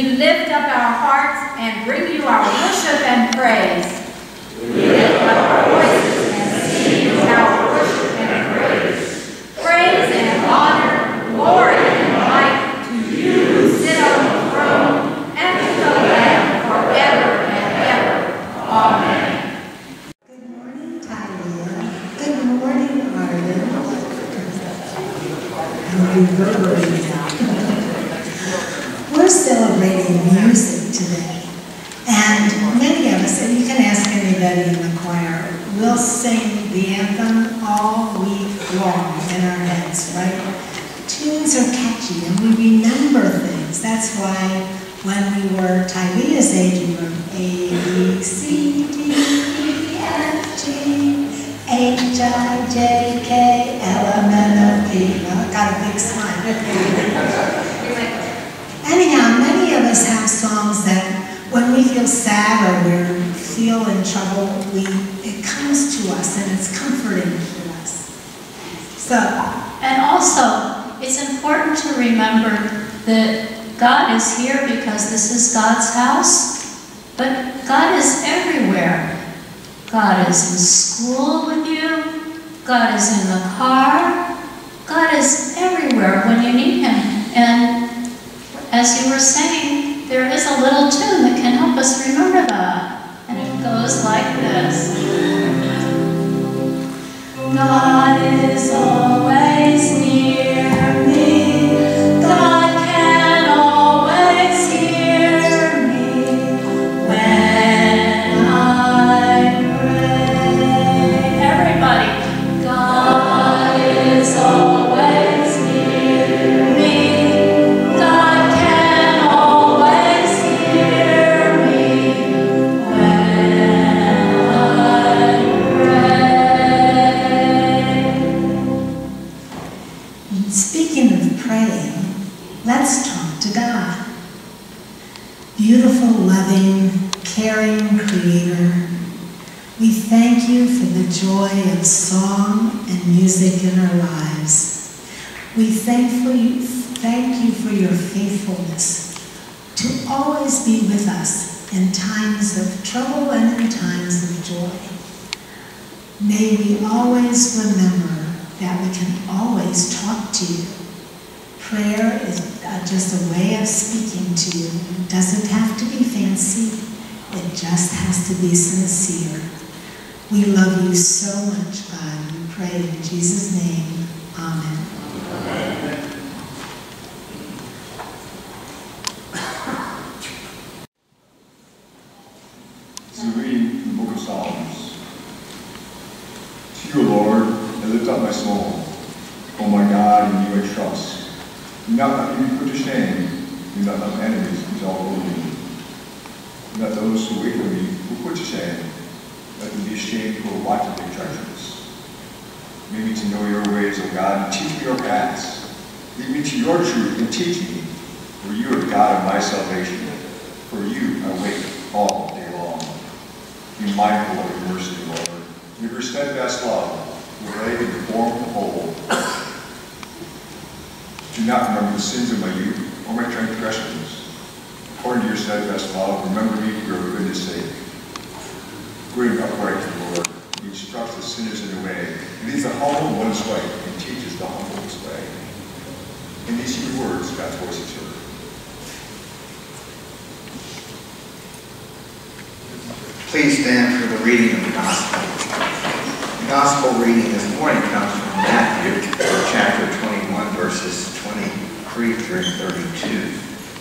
lift up our hearts and bring you our worship and praise. We lift up our voices and sing you our worship and praise. Praise and honor, glory and might to you who sit on the throne and to the Lamb forever and ever. Amen. Good morning, Tyler. Good morning, Arden. We're celebrating music today. And many of us, and you can ask anybody in the choir, will sing the anthem all week long in our heads, right? Tunes are catchy and we remember things. That's why when we were Tylea's age, we were A, B, C, D, E, F, G, H, I, J, K, L, M, N, O, P. Well, I got a big smile. Anyhow, many of us have songs that when we feel sad or we feel in trouble, it comes to us and it's comforting to us. So, and also, it's important to remember that God is here because this is God's house, but God is everywhere. God is in school with you. God is in the car. God is everywhere when you need Him. And as you were saying, there is a little tune that can help us remember that. And it goes like this. God is always near me. God can always hear me when I pray. Everybody. God is always near me. God can always hear me when I pray. speaking of praying, let's talk to God. Beautiful, loving, caring Creator, we thank you for the joy of song and music in our lives. We thank you for your faithfulness to always be with us in times of trouble and in times of joy. May we always remember that we can always talk to you. Prayer is just a way of speaking to you. It doesn't have to be fancy. It just has to be sincere. We love you so much, God. We pray in Jesus' name. Amen. Amen. This is a reading from the Book of Psalms. To you, Lord, I lift up my soul. O my God, in you I trust. Do not let me be put to shame. Do not let my enemies exalt over me. Do not those who wait for me be put to shame. Let them be ashamed who are watching their treacherous. Make me to know your ways, O God, and teach me your paths. Lead me to your truth and teach me, for you are God of my salvation. For you I wait all day long. Be mindful of your mercy, Lord, and of your steadfast love, relay in the form of the whole. Do not remember the sins of my youth or my transgressions. According to your steadfast love, remember me for your goodness' sake. Good and upright, Lord, He instructs the sinners in the way. He leads the humble one his way and teaches the humble his way. In these few words, God's voice is heard. Please stand for the reading of the Gospel. The Gospel reading this morning comes from Matthew, chapter 21, verses 23 through 32.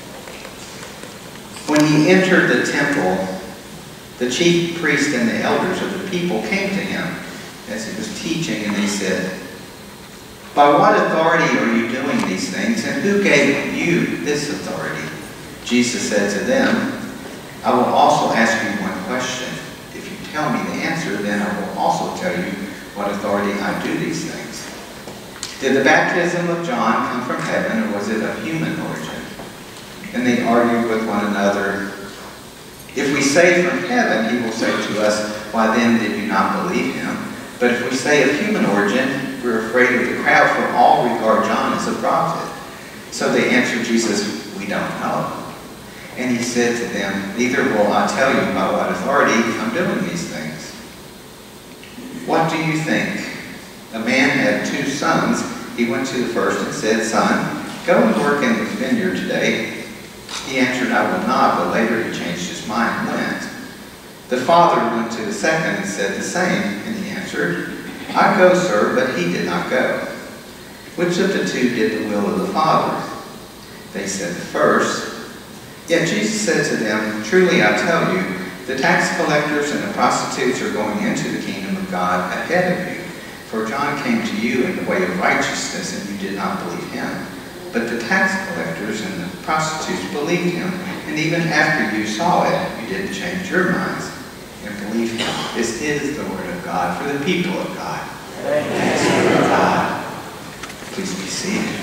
When he entered the temple, the chief priest and the elders of the people came to him as he was teaching, and they said, "By what authority are you doing these things, and who gave you this authority?" Jesus said to them, "I will also ask you one question. If you tell me the answer, then I will also tell you what authority I do these things. Did the baptism of John come from heaven, or was it of human origin?" And they argued with one another. "If we say from heaven, he will say to us, 'Why then did you not believe him?' But if we say of human origin, we're afraid of the crowd, for all regard John as a prophet." So they answered Jesus, "We don't know." And he said to them, neither will I tell you by what authority I'm doing these things. What do you think? A man had 2 sons. He went to the first and said, Son, go and work in the vineyard today. He answered, I will not, but later he changed his mind and went. The father went to the second and said the same, and he answered, I go, sir, but he did not go. Which of the 2 did the will of the Father? They said the first. Yet Jesus said to them, truly I tell you, the tax collectors and the prostitutes are going into the kingdom of God ahead of you. For John came to you in the way of righteousness, and you did not believe him. But the tax collectors and the prostitutes believed him, and even after you saw it, you didn't change your minds and believe him. This is the word of God for the people of God. Thanks be to God. Please be seated.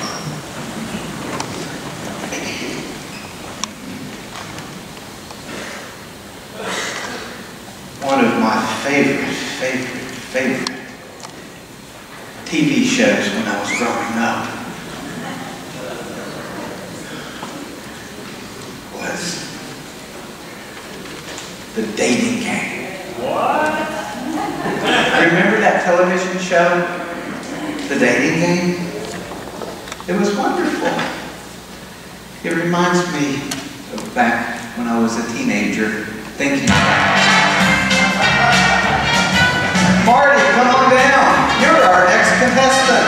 One of my favorite TV shows when I was growing up was The Dating Game. What? Remember that television show, The Dating Game? It was wonderful. It reminds me of back when I was a teenager thinking about it. Marty, come on down. You're our next contestant.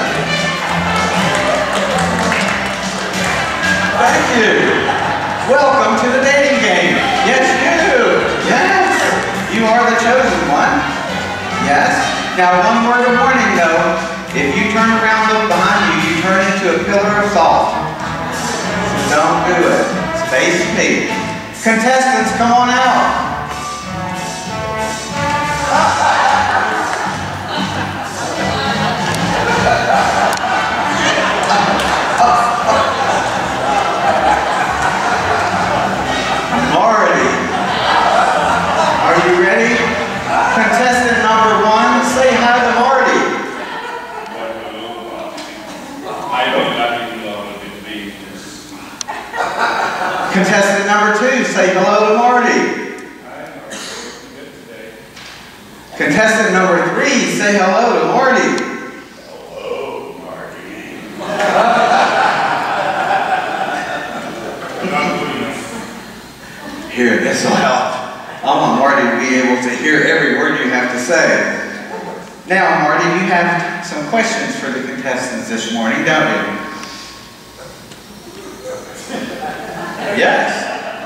Thank you. Welcome to the dating game. Yes, you. Yes. You are the chosen one. Yes. Now, one word of warning, though. If you turn around and look behind you, you turn into a pillar of salt. So don't do it. Face me. Contestants, come on out. Marty, are you ready? Contestant number 1, say hi to Marty. I don't even know what it means. Contestant number 2, say hello to Marty. Contestant number 3, say hello to Marty. Hello, Marty. Here, this will help. I want Marty to be able to hear every word you have to say. Now, Marty, you have some questions for the contestants this morning, don't you? Yes.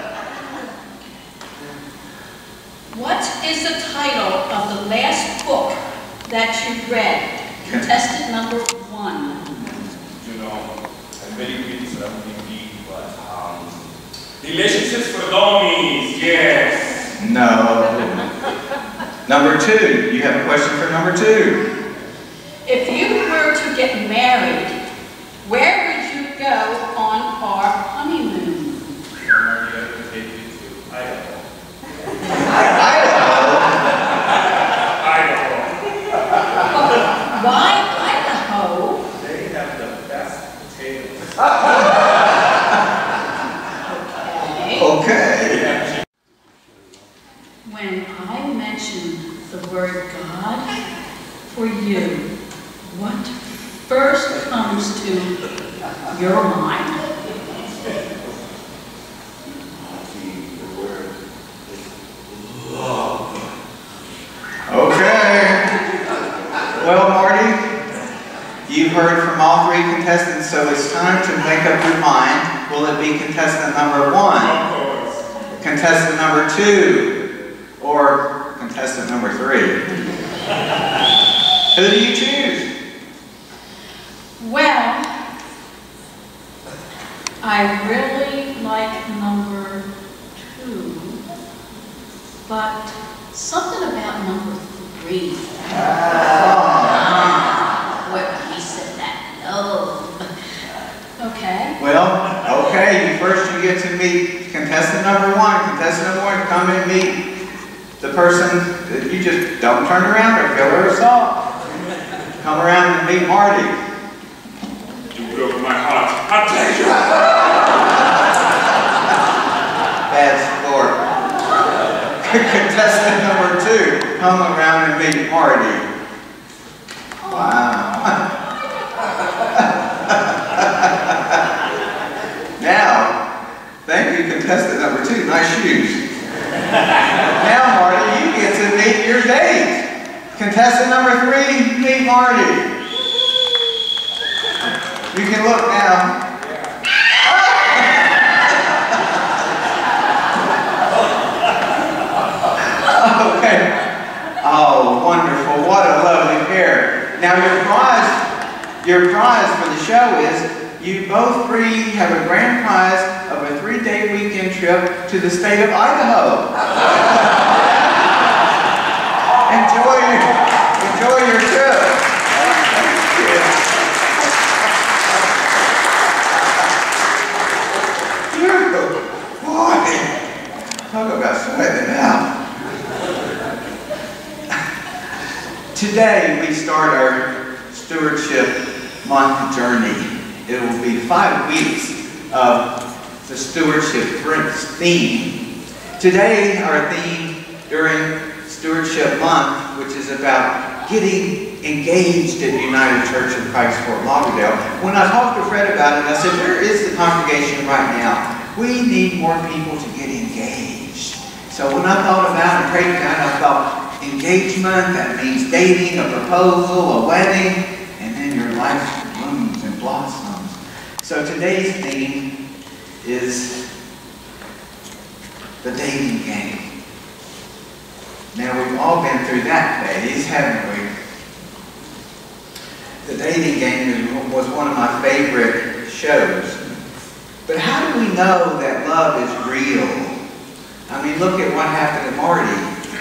What is the title of the last book that you read? Contestant number 1. You know, I'm very good for MDiv, but relationships for dummies, yes. No. Number 2, you have a question for number 2. If you were to get married, where would you go on our honeymoon? I'm going to take you to Idaho. Why Idaho? They have the best potatoes. Okay. When I mention the word God for you, what first comes to your mind? Okay. Well, Marty, you've heard from all 3 contestants, so it's time to make up your mind. Will it be contestant number 1, contestant number 2, or contestant number 3? Who do you choose? Well, I really like number 2, but something about number 3. Well, he said that. No. Okay. Well, okay, first you get to meet contestant number 1. Contestant number 1, come and meet the person that you just don't turn around or pillar of salt. Come around and meet Marty. You broke my heart. I'll take you. bad sport. Contestant number 2, come around and meet Marty. Wow. Now, thank you, contestant number 2. Nice shoes. Now, Marty, you get to meet your date. Contestant number 3, meet Marty. You can look now. Okay. Oh, wonderful. What a lovely pair. Now, your prize for the show is you both three have a grand prize of a 3-day weekend trip to the state of Idaho. Enjoy your trip. Boy, talk about sweating out. Today we start our Stewardship Month journey. It will be 5 weeks of the Stewardship theme. Today our theme during Stewardship Month, which is about getting engaged at United Church of Christ Fort Lauderdale. When I talked to Fred about it, I said, where is the congregation right now? We need more people to get engaged. So when I thought about and prayed about it, I thought, engagement, that means dating, a proposal, a wedding, and then your life blooms and blossoms. So today's theme is the dating game. Now we've all been through that phase, haven't we? The dating game was one of my favorite shows. But how do we know that love is real? I mean, look at what happened to Marty.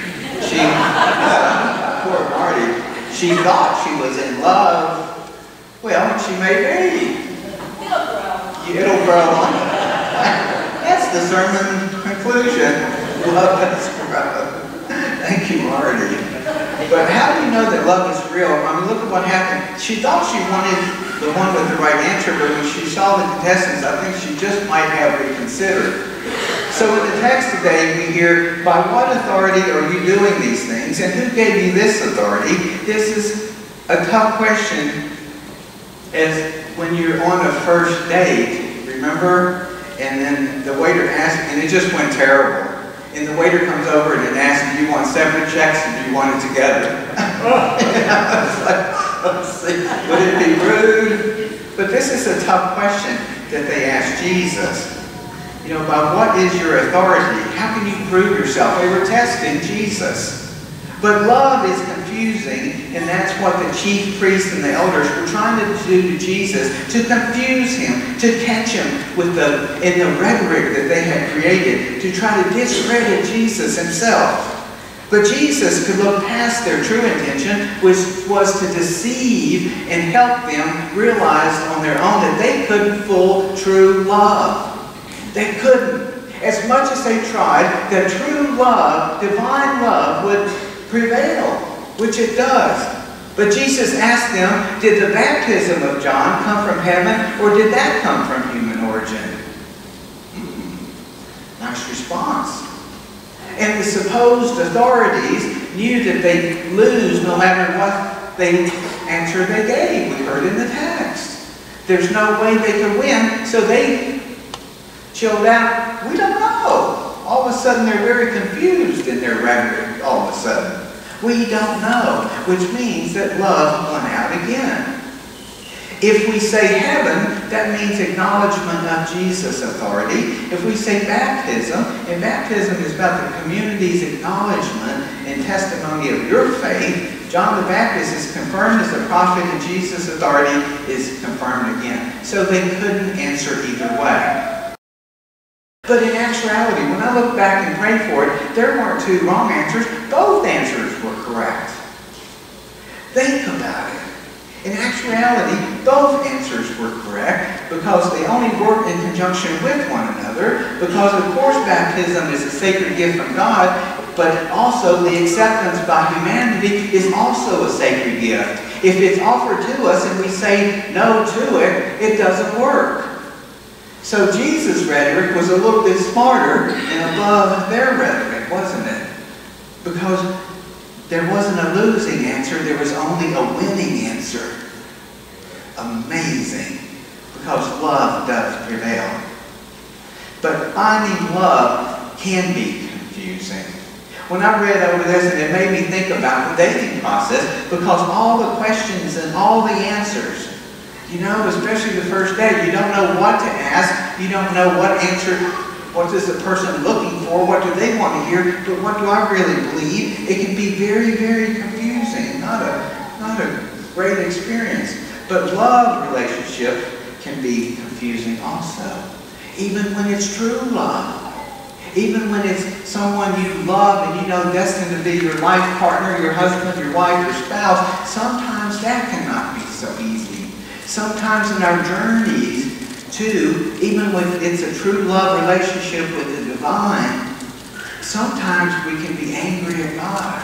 Poor Marty. She thought she was in love. Well, she may be. It'll grow on. That's the sermon conclusion. Love does grow. Thank you, Marty. But how do you know that love is real? I mean, look at what happened. She thought she wanted the one with the right answer, but when she saw the contestants, I think she just might have reconsidered. So in the text today, we hear, by what authority are you doing these things? And who gave you this authority? This is a tough question as when you're on a first date, remember? And then the waiter asks, and it just went terrible. And the waiter comes over and asks, do you want separate checks or do you want it together? I was like, let's see, would it be rude? But this is a tough question that they asked Jesus. You know, by what is your authority? How can you prove yourself? They were testing Jesus. But love is confusing, and that's what the chief priests and the elders were trying to do to Jesus, to confuse him, to catch him in the rhetoric that they had created, to try to discredit Jesus himself. But Jesus could look past their true intention, which was to deceive and help them realize on their own that they couldn't fool true love. They couldn't. As much as they tried, that true love, divine love, would prevail, which it does. But Jesus asked them, did the baptism of John come from heaven, or did that come from human origin? Nice response. And the supposed authorities knew that they'd lose no matter what answer they gave. We heard in the text. There's no way they could win, so they chilled out. We don't know. All of a sudden, they're very confused in their rhetoric, all of a sudden. We don't know, which means that love went out again. If we say heaven, that means acknowledgement of Jesus' authority. If we say baptism, and baptism is about the community's acknowledgement and testimony of your faith, John the Baptist is confirmed as a prophet and Jesus' authority is confirmed again. So they couldn't answer either way. But in actuality, when I look back and pray for it, there weren't two wrong answers. Both answers were correct. Think about it. In actuality, both answers were correct because they only work in conjunction with one another, because of course baptism is a sacred gift from God, but also the acceptance by humanity is also a sacred gift. If it's offered to us and we say no to it, it doesn't work. So Jesus' rhetoric was a little bit smarter and above their rhetoric, wasn't it? Because there wasn't a losing answer, there was only a winning answer. Amazing. Because love does prevail. But finding love can be confusing. When I read over this, and it made me think about the dating process, because all the questions and all the answers, you know, especially the first day, you don't know what to ask, you don't know what answer, what is the person looking for, what do they want to hear, but what do I really believe? It can be very, very confusing, not a great experience. But love relationship can be confusing also. Even when it's true love. Even when it's someone you love and you know destined to be your life partner, your husband, your wife, your spouse, sometimes that cannot be so easy. Sometimes in our journeys, too, even when it's a true love relationship with the divine, sometimes we can be angry at God.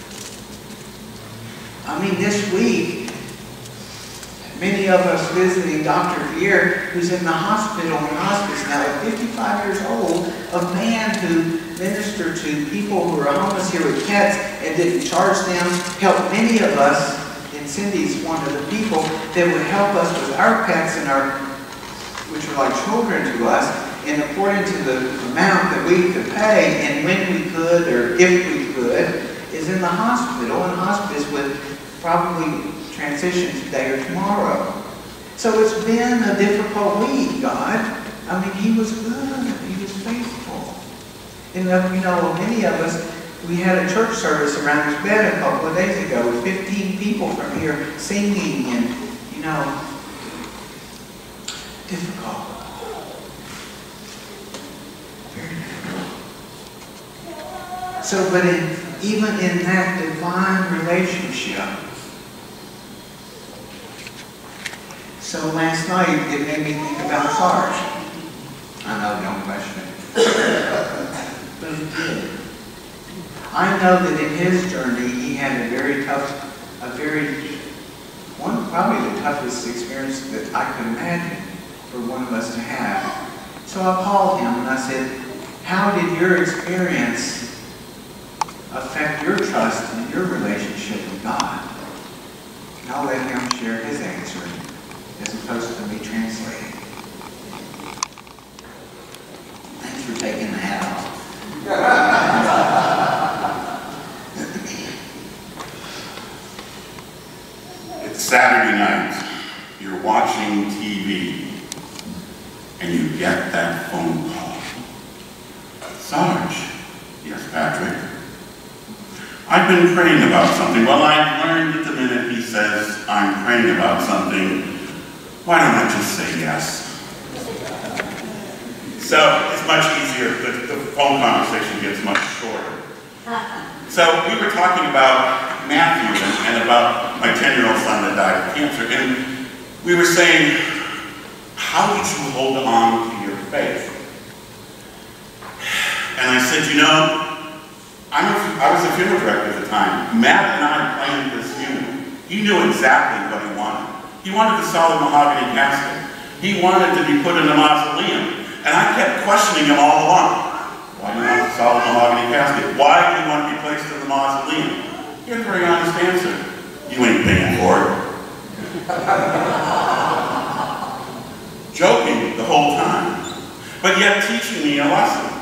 I mean, this week, many of us visiting Dr. Vier, who's in the hospital and hospice now at 55 years old, a man who ministered to people who are homeless here with pets and didn't charge them, helped many of us, and Cindy's one of the people that would help us with our pets and which are like children to us, and according to the amount that we could pay and when we could or if we could, is in the hospital and hospice with probably transition today or tomorrow. So it's been a difficult week, God. I mean, He was good. He was faithful. And you know, many of us, we had a church service around His bed a couple of days ago with 15 people from here singing and, you know, difficult. Very difficult. So, but even in that divine relationship, so last night, it made me think about Sarge. I know, don't question it. But it did. I know that in his journey, he had probably the toughest experience that I could imagine for one of us to have. So I called him and I said, how did your experience affect your trust and your relationship with God? And I'll let him share his answer, as opposed to me translating. Thanks for taking the hat off. It's Saturday night. You're watching TV, and you get that phone call. Sarge. Yes, Patrick. I've been praying about something. Well, I've learned that the minute he says I'm praying about something, why don't I just say yes? So it's much easier. The phone conversation gets much shorter. So we were talking about Matthew and about my 10-year-old son that died of cancer. And we were saying, how did you hold on to your faith? And I said, you know, I was a funeral director at the time. Matt and I planned this funeral. He knew exactly what he wanted. He wanted a solid mahogany casket. He wanted to be put in a mausoleum. And I kept questioning him all along. Why do you want a solid mahogany casket? Why do you want to be placed in the mausoleum? Here's a very honest answer. You ain't paying for it. Joking the whole time, but yet teaching me a lesson.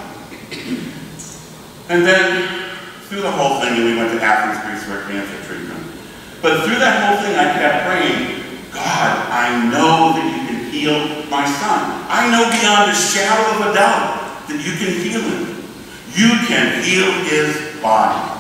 And then, through the whole thing, and we went to Athens, Greece for cancer treatment. But through that whole thing, I kept praying, God, I know that you can heal my son. I know beyond a shadow of a doubt that you can heal him. You can heal his body.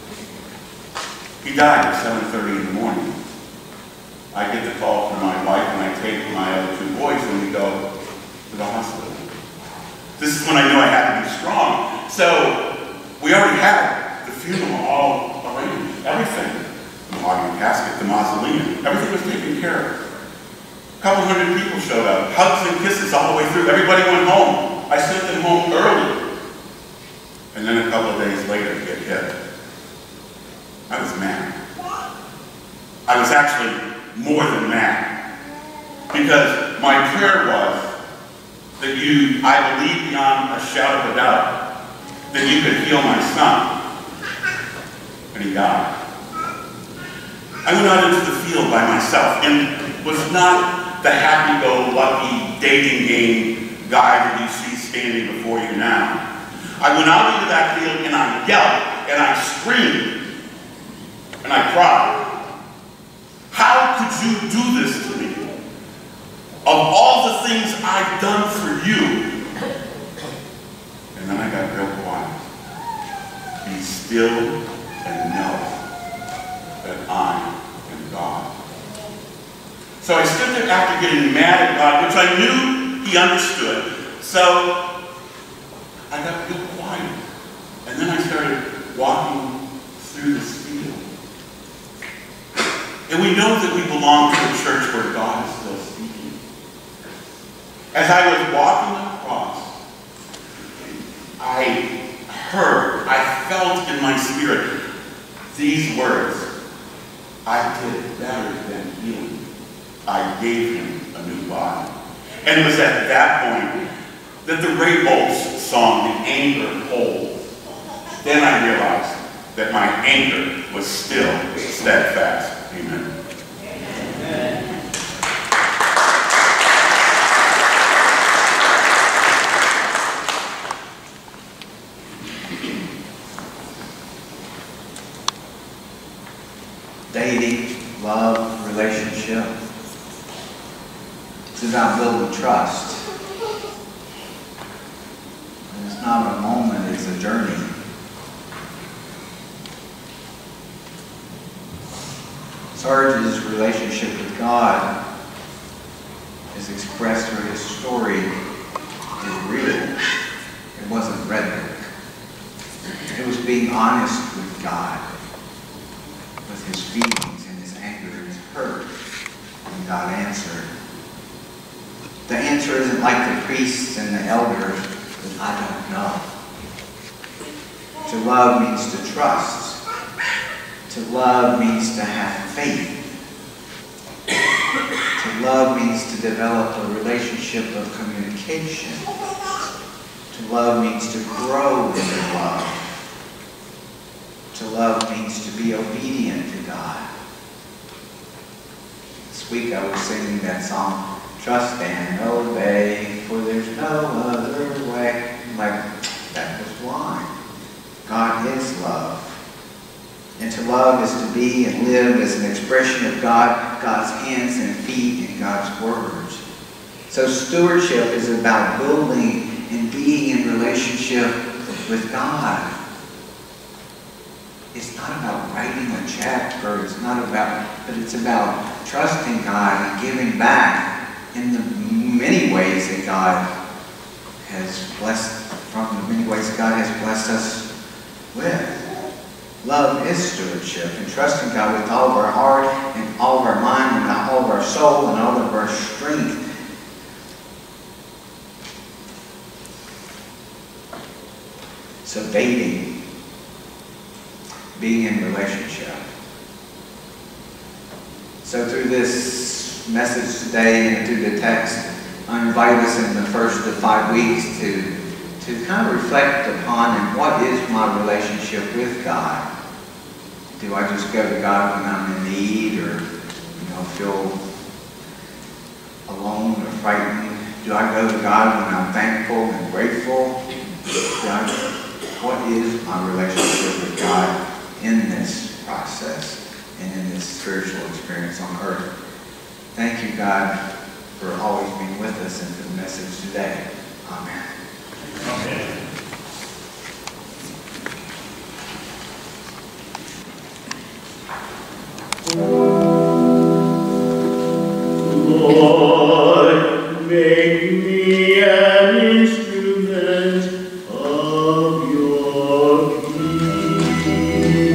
He died at 7:30 in the morning. I get the call from my wife, and I take my other two boys, and we go to the hospital. This is when I knew I had to be strong. So we already had the funeral all arranged, everything. The mahogany casket, the mausoleum, everything was taken care of. A couple hundred people showed up, hugs and kisses all the way through. Everybody went home. I sent them home early. And then a couple of days later, get hit. I was mad. I was actually more than mad. Because my prayer was, that I believe beyond a shadow of a doubt that you could heal my son. And he died. I went out into the field by myself and was not the happy-go-lucky dating game guy that you see standing before you now. I went out into that field and I yelled and I screamed and I cried. How could you do this to me? Of all the things I've done for you. And then I got real quiet. Be still and know that I am God. So I stood there after getting mad at God, which I knew he understood. So I got real quiet. And then I started walking through this field. And we know that we belong to a church where God is still speaking. As I was walking across, I felt in my spirit these words: I did better than healing. I gave him a new body. And it was at that point that the Ray Boltz song, The Anchor Holds. Then I realized that my anchor was still steadfast. Amen. Amen. Dating, love, relationship. It's about building trust. And it's not a moment, it's a journey. Sarge's relationship with God is expressed through his story is real. It wasn't rhetoric. It was being honest with God, with his feelings and his anger and his hurt. And God answered. The answer isn't like the priests and the elders, but I don't know. To love means to trust. To love means to have faith. To love means to develop a relationship of communication. To love means to grow in love. To love means to be obedient to God. This week I was singing that song, Trust and Obey, for there's no other way. Like, that was why. God is love. And to love is to be and live as an expression of God, God's hands and feet and God's words. So stewardship is about building and being in relationship with God. It's not about writing a check, or it's not about, but it's about trusting God and giving back in the many ways that God has blessed, from the many ways God has blessed us with. Love is stewardship, and trusting God with all of our heart and all of our mind and all of our soul and all of our strength. So dating, being in relationship. So through this message today and through the text, I invite us in the first of 5 weeks to kind of reflect upon and what is my relationship with God. Do I just go to God when I'm in need, or feel alone or frightened? Do I go to God when I'm thankful and grateful? What is my relationship with God in this process and in this spiritual experience on earth? Thank you, God, for always being with us and for the message today. Amen. Okay. Lord, make me an instrument of your peace.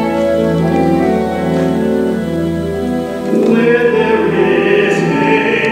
Where there is hate,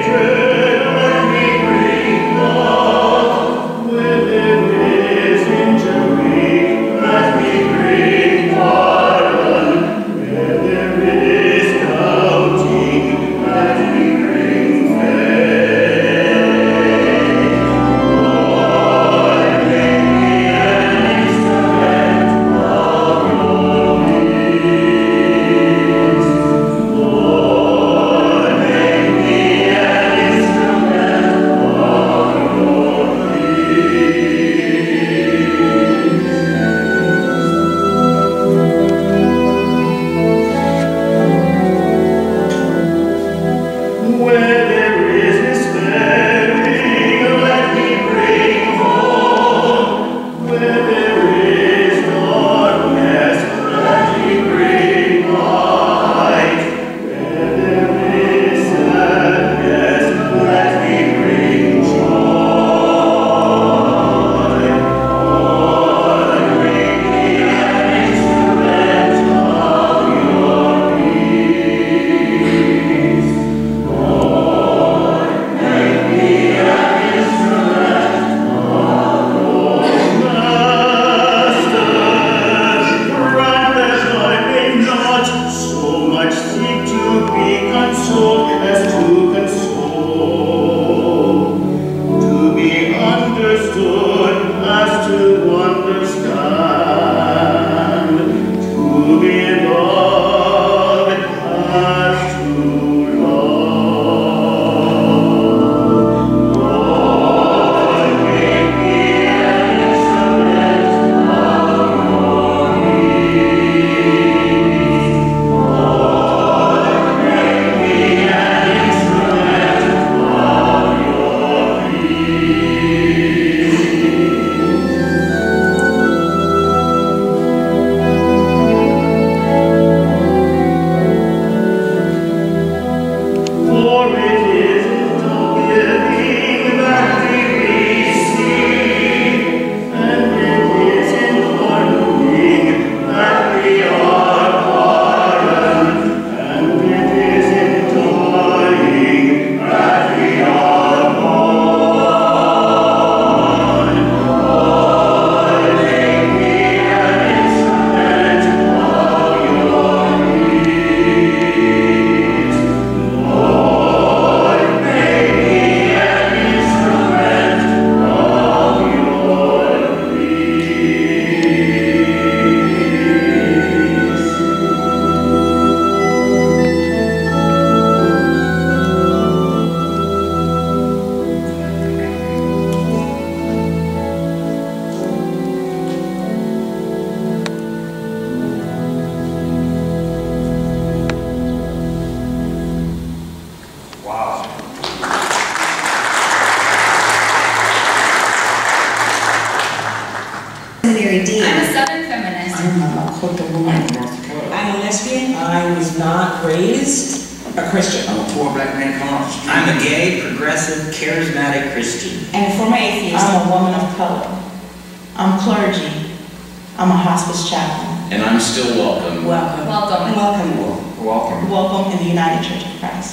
Auxiliary Dean. I'm a Southern feminist. I'm a Lakota woman from North Dakota. I'm a lesbian. I was not raised a Christian. I'm a poor black man coming off the street. I'm a gay, progressive, charismatic Christian. And a former atheist. I'm a woman of color. I'm clergy. I'm a hospice chaplain. And I'm still welcome. Welcome. Welcome. Welcome. Welcome. Welcome in the United Church of Christ.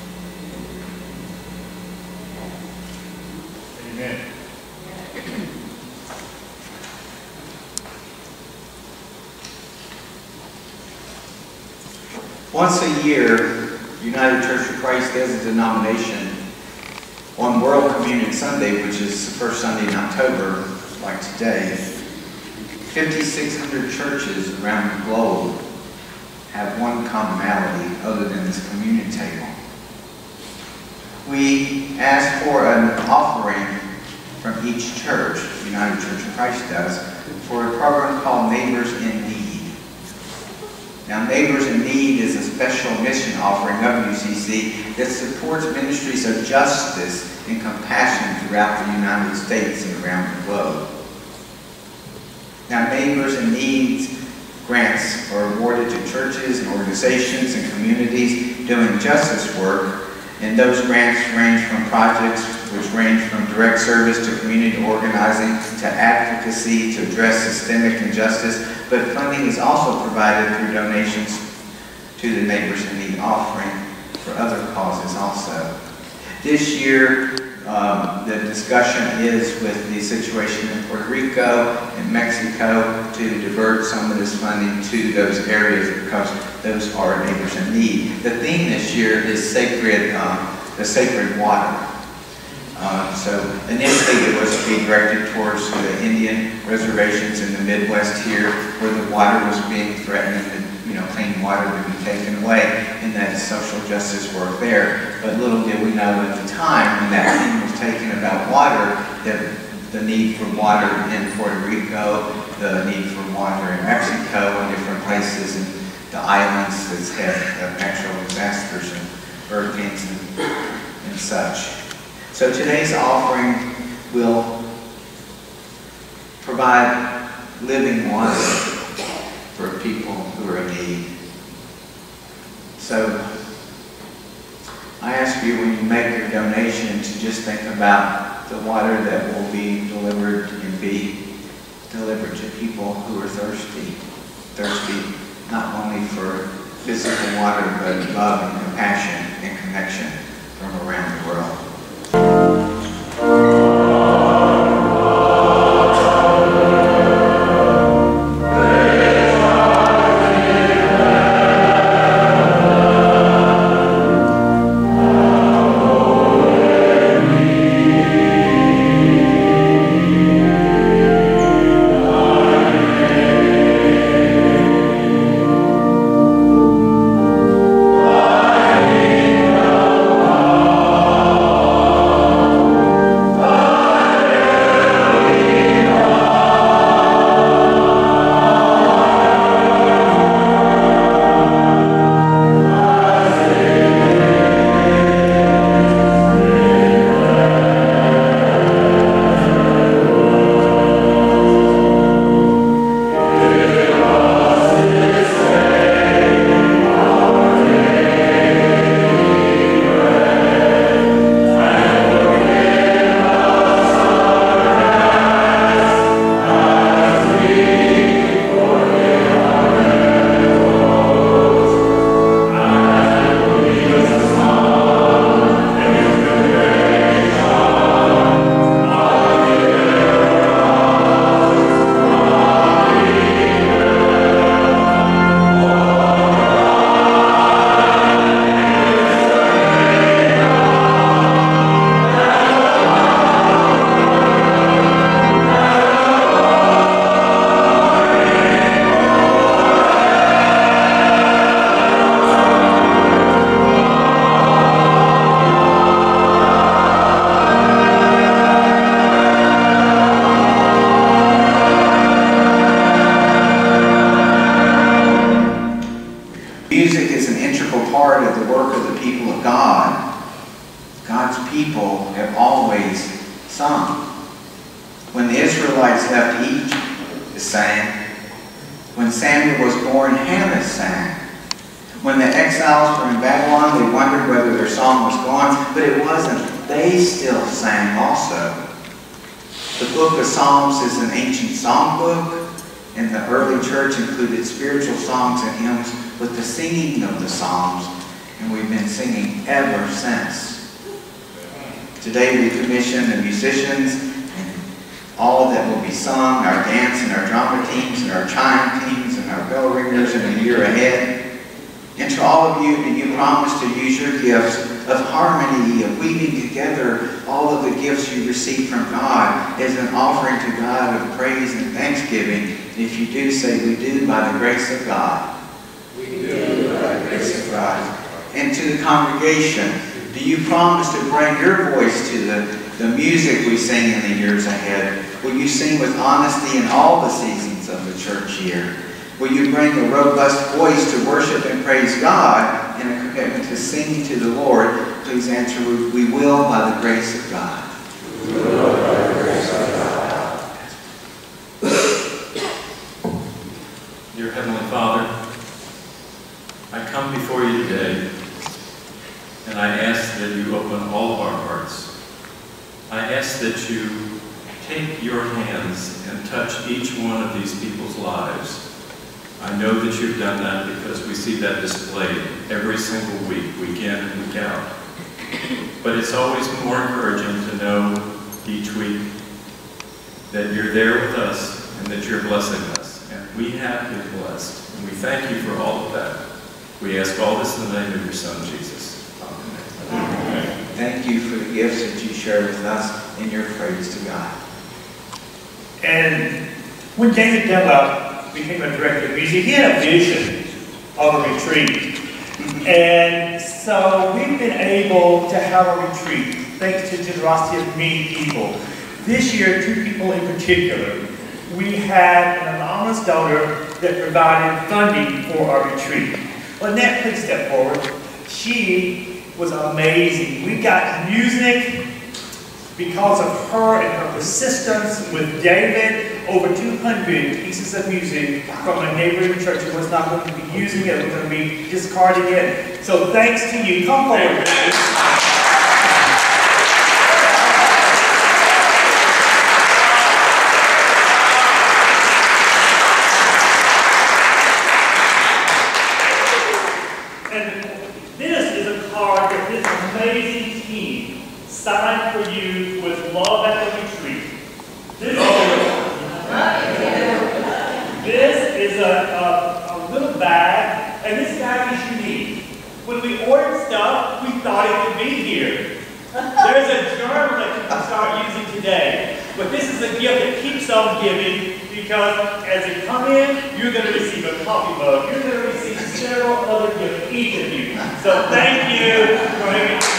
Amen. Once a year, United Church of Christ as a denomination on World Communion Sunday, which is the first Sunday in October, like today, 5,600 churches around the globe have one commonality other than this communion table. We ask for an offering from each church, United Church of Christ does, for a program called Neighbors in Need. Now, Neighbors in Need is a special mission offering of UCC that supports ministries of justice and compassion throughout the United States and around the globe. Now, Neighbors in Need grants are awarded to churches and organizations and communities doing justice work, and those grants range from projects which range from direct service to community organizing to advocacy to address systemic injustice, but funding is also provided through donations to the Neighbors in Need offering for other causes also. This year, the discussion is with the situation in Puerto Rico and Mexico to divert some of this funding to those areas because those are neighbors in need. The theme this year is the sacred water. So initially it was to be directed towards the Indian reservations in the Midwest here where the water was being threatened and clean water to be taken away and that social justice work there. But little did we know at the time when that theme was taken about water that the need for water in Puerto Rico, the need for water in Mexico and different places and the islands that's had natural disasters and hurricanes and such. So today's offering will provide living water for people who are in need. So I ask you when you make your donation to just think about the water that will be delivered and be delivered to people who are thirsty. Thirsty not only for physical water, but love and compassion and connection from around the world. Music is an integral part of the work of the people of God. God's people have always sung. When the Israelites left sang. When Samuel was born, Hannah sang. When the exiles were in Babylon, they wondered whether their song was gone, but it wasn't. They still sang also. The book of Psalms is an ancient song book, and the early church included spiritual songs and hymns with the singing of the Psalms, and we've been singing ever since. Today we commission the musicians and all that will be sung, our dance and our drama teams and our chime teams and our bell ringers in the year ahead. And to all of you, do you promise to use your gifts of harmony, of weaving together all of the gifts you receive from God as an offering to God of praise and thanksgiving? If you do, say, we do by the grace of God. We do by the grace of God. And to the congregation, do you promise to bring your voice to the music we sing in the years ahead? Will you sing with honesty in all the seasons of the church year? Will you bring a robust voice to worship and praise God and a commitment to singing to the Lord? Please answer, we will by the grace of God. We will by the grace of God. Dear Heavenly Father, I come before you today and I ask that you open all of our hearts. I ask that you take your hands and touch each one of these people's lives. I know that you've done that because we see that displayed every single week, week in and week out. But it's always more encouraging to know each week that you're there with us and that you're blessing us. And we have been blessed. And we thank you for all of that. We ask all this in the name of your Son, Jesus. Amen. Thank you for the gifts that you share with us in your praise to God. And when David Dunlap became a director of music, he had a vision of a retreat. And so we've been able to have a retreat thanks to the generosity of many people. This year, 2 people in particular. We had an anonymous donor that provided funding for our retreat. Lynette, please step forward. She was amazing. We got music because of her and her persistence with David. Over 200 pieces of music from a neighboring church who was not going to be using it, we're going to be discarding it. So thanks to you. Come forward. And this is a card that this amazing team signed for you with love at the retreat. This is a little bag, and this bag is unique. When we ordered stuff, we thought it would be here. There's a journal that you can start using today. But this is a gift that keeps on giving, because as you come in, you're going to receive a coffee mug. You're going to receive several other gifts, each of you. So thank you for everything.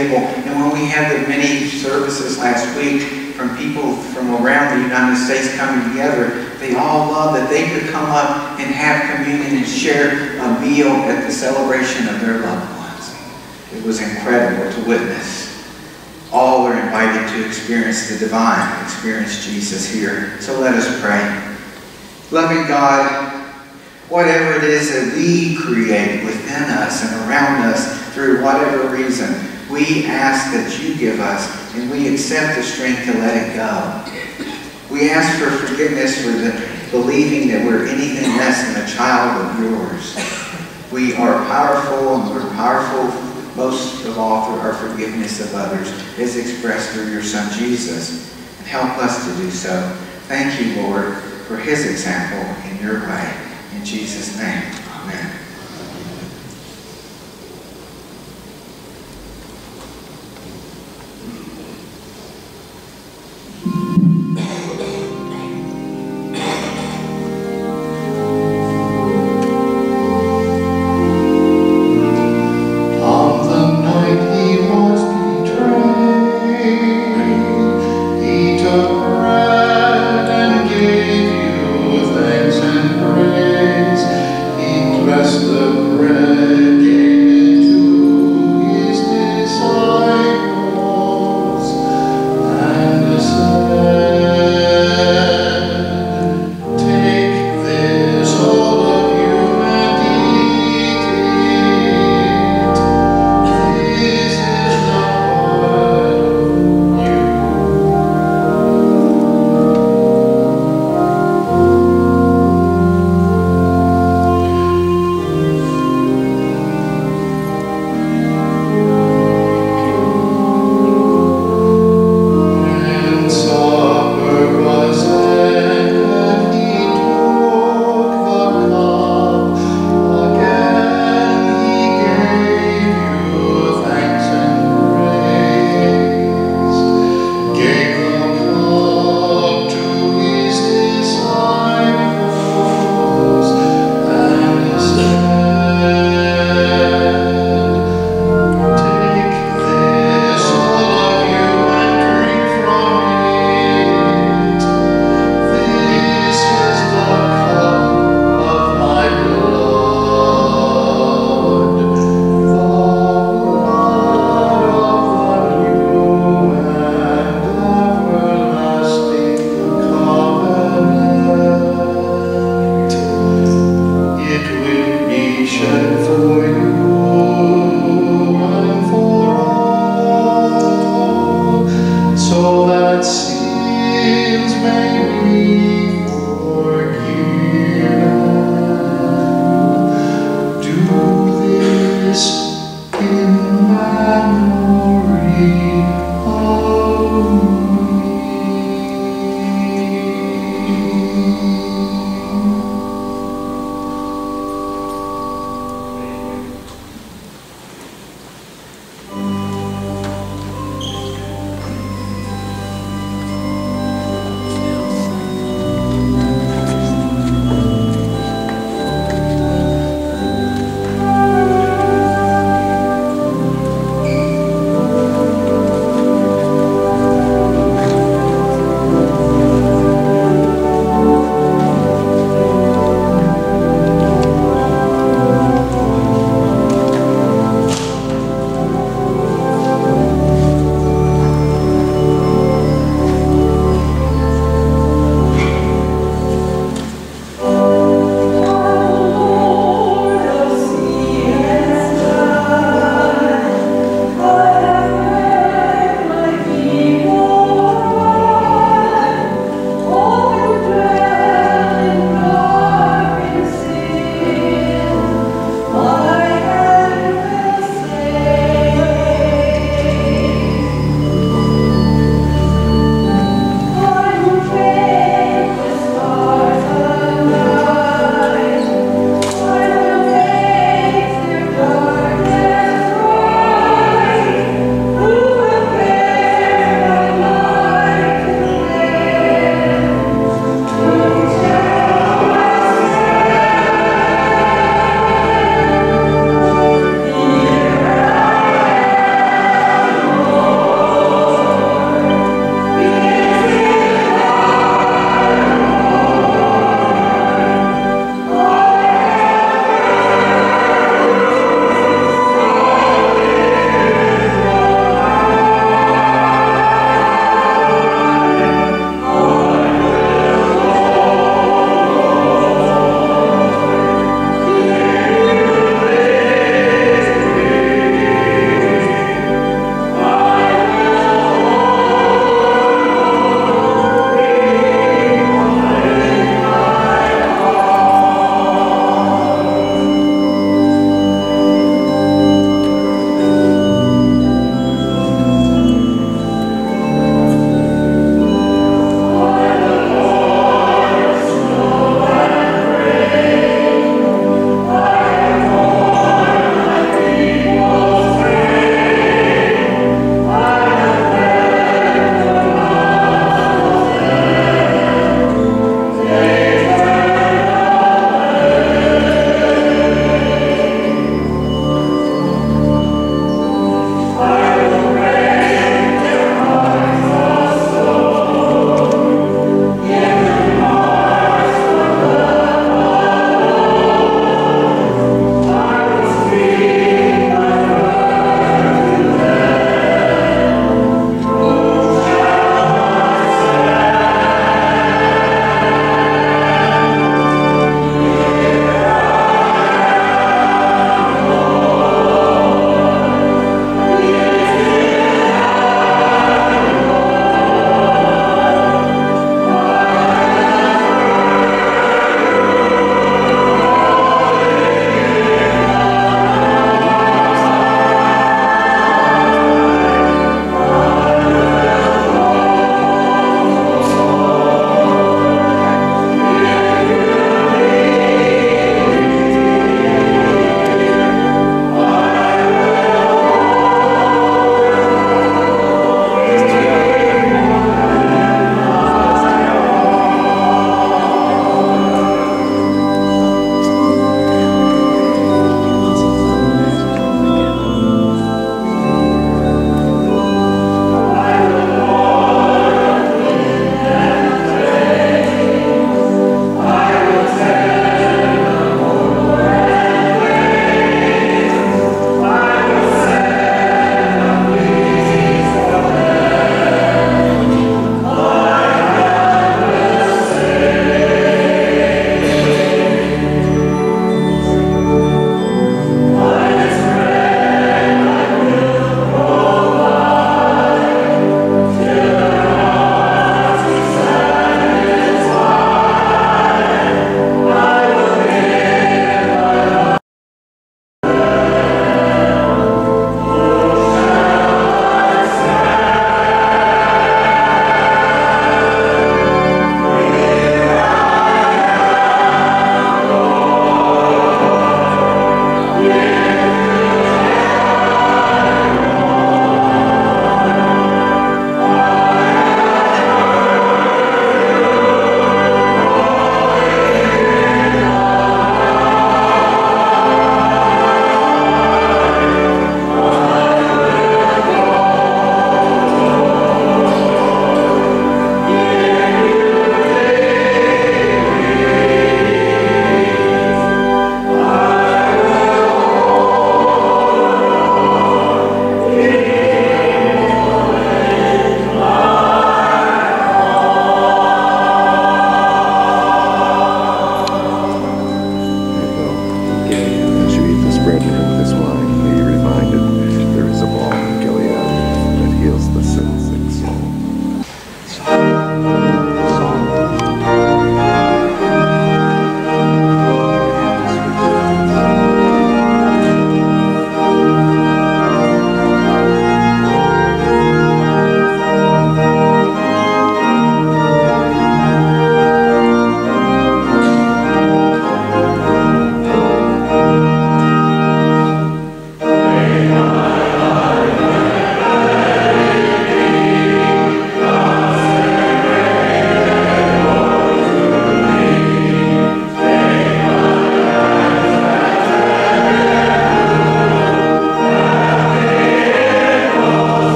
table. And when we had the many services last week from people from around the United States coming together, they all loved that they could come up and have communion and share a meal at the celebration of their loved ones. It was incredible to witness. All are invited to experience the divine, experience Jesus here. So let us pray. Loving God, whatever it is that we create within us and around us through whatever reason, we ask that you give us, and we accept the strength to let it go. We ask for forgiveness for believing that we're anything less than a child of yours. We are powerful, and we're powerful most of all through our forgiveness of others, as expressed through your Son Jesus. And help us to do so. Thank you, Lord, for his example in your way. In Jesus' name, amen. Rest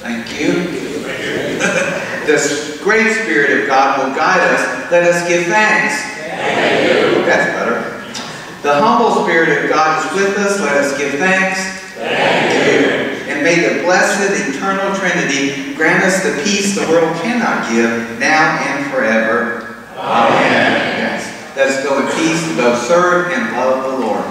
Thank you. The great Spirit of God will guide us. Let us give thanks. Thank you. That's better. The humble Spirit of God is with us. Let us give thanks. Thank you. And may the blessed eternal Trinity grant us the peace the world cannot give, now and forever. Amen. Yes. Let us go in peace to both serve and love the Lord.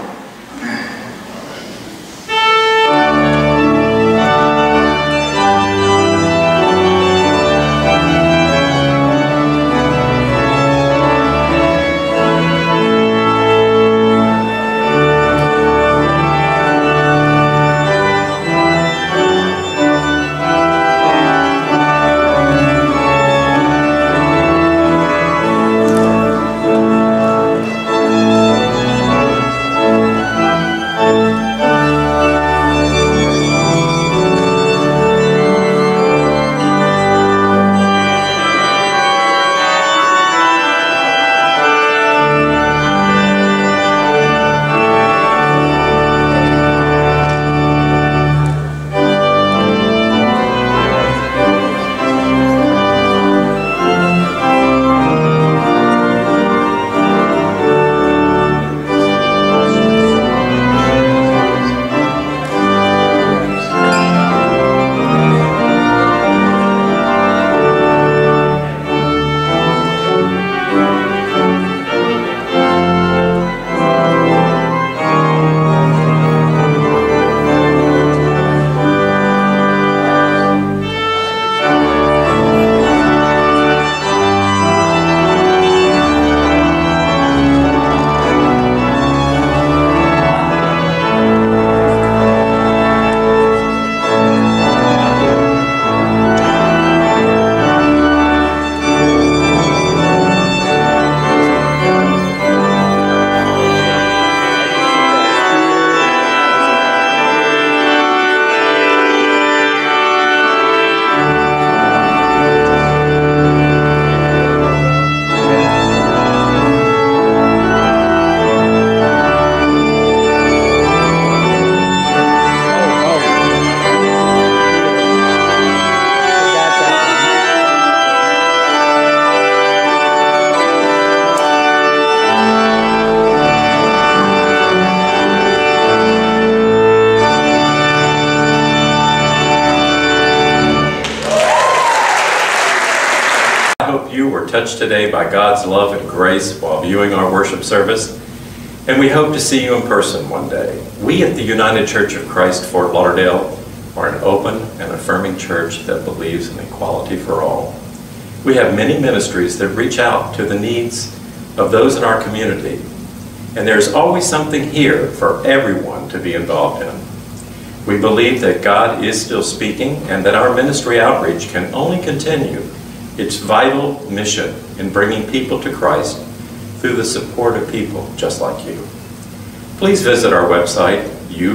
Touched today by God's love and grace while viewing our worship service, and we hope to see you in person one day. We at the United Church of Christ, Fort Lauderdale, are an open and affirming church that believes in equality for all. We have many ministries that reach out to the needs of those in our community, and there's always something here for everyone to be involved in. We believe that God is still speaking and that our ministry outreach can only continue its vital mission in bringing people to Christ through the support of people just like you. Please visit our website,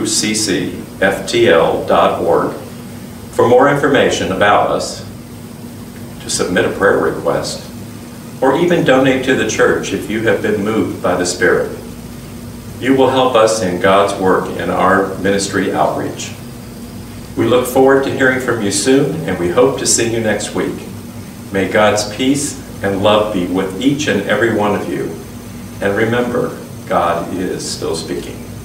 UCCFTL.org, for more information about us, to submit a prayer request, or even donate to the church if you have been moved by the Spirit. You will help us in God's work in our ministry outreach. We look forward to hearing from you soon, and we hope to see you next week. May God's peace and love be with each and every one of you. And remember, God is still speaking.